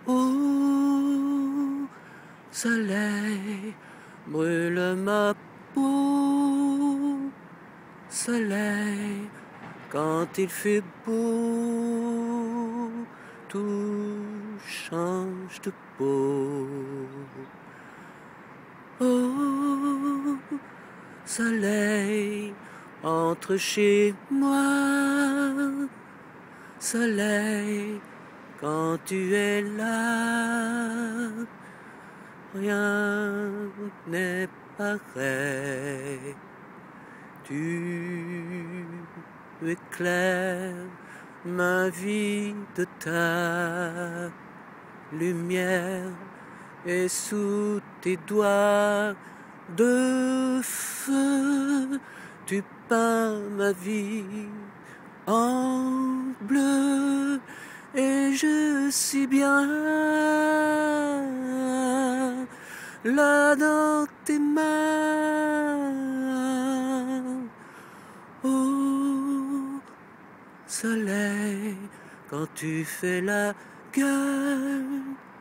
Ô soleil, brûle ma peau. Soleil, quand il fait beau, tout change de peau. Oh, soleil, entre chez moi. Soleil, quand tu es là, rien n'est pareil. Tu éclaires ma vie de ta lumière, et sous tes doigts de feu, tu peins ma vie en bleu, et je suis bien là dans tes mains. Oh, soleil, quand tu fais la gueule,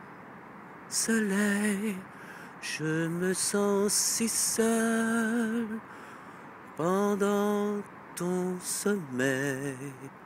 soleil, je me sens si seul pendant ton sommeil.